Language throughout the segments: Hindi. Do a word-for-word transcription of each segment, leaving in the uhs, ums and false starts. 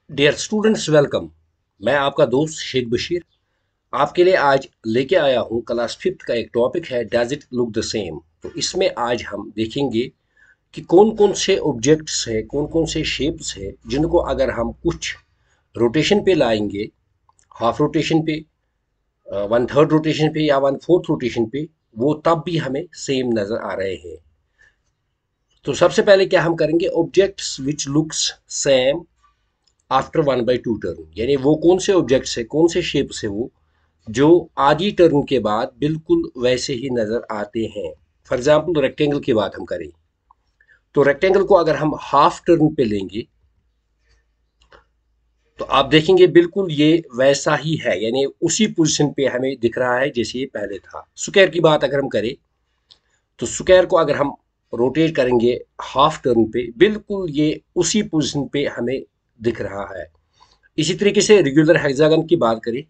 Dear students welcome. मैं आपका दोस्त शेख बशीर आपके लिए आज लेके आया हूँ क्लास फिफ्थ का एक टॉपिक है does it look the same. तो इसमें आज हम देखेंगे कि कौन कौन से ऑब्जेक्ट्स हैं, कौन कौन से शेप्स हैं जिनको अगर हम कुछ रोटेशन पे लाएंगे, हाफ रोटेशन पे, वन थर्ड रोटेशन पे या वन फोर्थ रोटेशन पे, वो तब भी हमें सेम नज़र आ रहे हैं। तो सबसे पहले क्या हम करेंगे, objects which looks same after one by two turn, यानी वो कौन से ऑब्जेक्ट्स है, कौन से शेप्स है वो जो आधी टर्न के बाद बिल्कुल वैसे ही नजर आते हैं। फॉर एग्जाम्पल रेक्टेंगल की बात हम करें तो रेक्टेंगल को अगर हम हाफ टर्न पे लेंगे तो आप देखेंगे बिल्कुल ये वैसा ही है, यानी उसी पोजीशन पे हमें दिख रहा है जैसे ये पहले था। स्क्वायर की बात अगर हम करें तो स्क्वायर को अगर हम रोटेट करेंगे हाफ टर्न पे, बिल्कुल ये उसी पोजीशन पे हमें दिख रहा है। इसी तरीके से रेगुलर हेक्सागन की बात करें,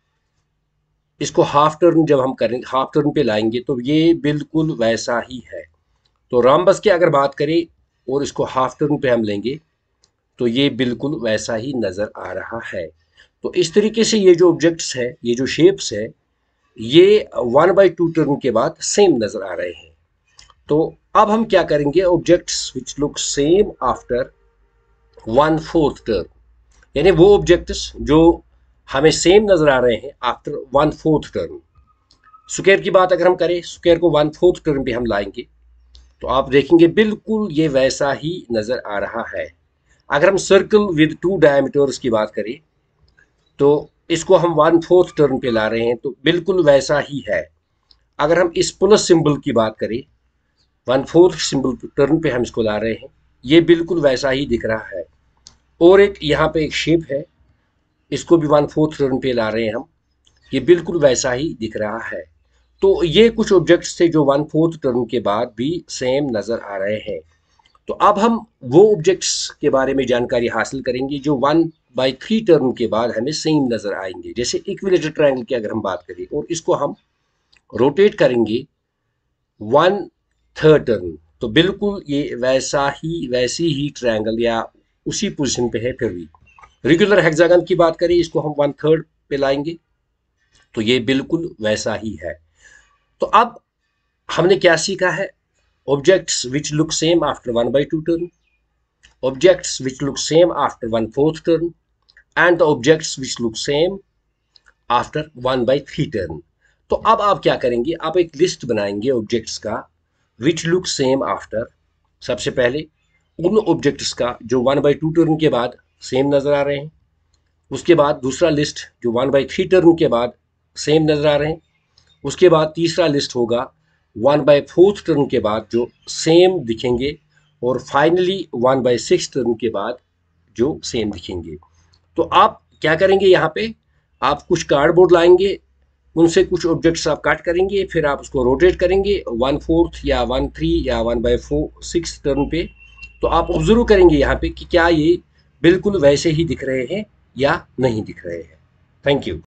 इसको हाफ टर्न जब हम करेंगे, हाफ टर्न पे लाएंगे तो ये बिल्कुल वैसा ही है। तो रामबस की अगर बात करें और इसको हाफ टर्न पे हम लेंगे तो ये बिल्कुल वैसा ही नज़र आ रहा है। तो इस तरीके से ये जो ऑब्जेक्ट्स है, ये जो शेप्स है, ये वन बाई टू टर्न के बाद सेम नज़र आ रहे हैं। तो अब हम क्या करेंगे, objects which look same after one fourth turn, यानी वो ऑब्जेक्ट्स जो हमें सेम नजर आ रहे हैं after one fourth turn. Square की बात अगर हम करें, स्क्वायर को वन फोर्थ टर्न पे हम लाएंगे तो आप देखेंगे बिल्कुल ये वैसा ही नजर आ रहा है। अगर हम सर्कल विद टू डायमीटर्स की बात करें तो इसको हम वन फोर्थ टर्न पे ला रहे हैं तो बिल्कुल वैसा ही है। अगर हम इस प्लस सिंबल की बात करें, वन फोर्थ सिंबल टर्न पे हम इसको ला रहे हैं, ये बिल्कुल वैसा ही दिख रहा है। और एक यहाँ पे एक शेप है, इसको भी वन फोर्थ टर्न पे ला रहे हैं हम, ये बिल्कुल वैसा ही दिख रहा है। तो ये कुछ ऑब्जेक्ट्स थे जो वन फोर्थ टर्न के बाद भी सेम नजर आ रहे हैं। तो अब हम वो ऑब्जेक्ट्स के बारे में जानकारी हासिल करेंगे जो वन बाई थ्री टर्न के बाद हमें सेम नजर आएंगे। जैसे इक्विलेटरल ट्रायंगल की अगर हम बात करें और इसको हम रोटेट करेंगे वन थर्ड टर्न तो बिल्कुल ये वैसा ही वैसी ही ट्रायंगल या उसी पोजीशन पे है। फिर भी रेगुलर हेक्सागन की बात करें, इसको हम वन थर्ड पे लाएंगे तो ये बिल्कुल वैसा ही है। तो अब हमने क्या सीखा है, objects which look same after one by two turn, objects which look same after one fourth turn and the objects which look same after one by three turn. तो अब आप क्या करेंगे, आप एक लिस्ट बनाएंगे ऑब्जेक्ट्स का विच लुक सेम आफ्टर, सबसे पहले उन ऑब्जेक्ट्स का जो वन बाई टू टर्न के बाद सेम नजर आ रहे हैं। उसके बाद दूसरा लिस्ट जो वन बाई थ्री टर्न के बाद सेम नजर आ रहे हैं। उसके बाद तीसरा लिस्ट होगा वन बाई फोर्थ टर्न के बाद जो सेम दिखेंगे। और finally one by six turn के बाद जो सेम दिखेंगे। तो आप क्या करेंगे, यहाँ पे आप कुछ कार्डबोर्ड लाएंगे, उनसे कुछ ऑब्जेक्ट्स आप कट करेंगे, फिर आप उसको रोटेट करेंगे वन फोर्थ या वन थ्री या one by four six turn पे। तो आप ऑब्जर्व करेंगे यहाँ पे कि क्या ये बिल्कुल वैसे ही दिख रहे हैं या नहीं दिख रहे हैं। Thank you.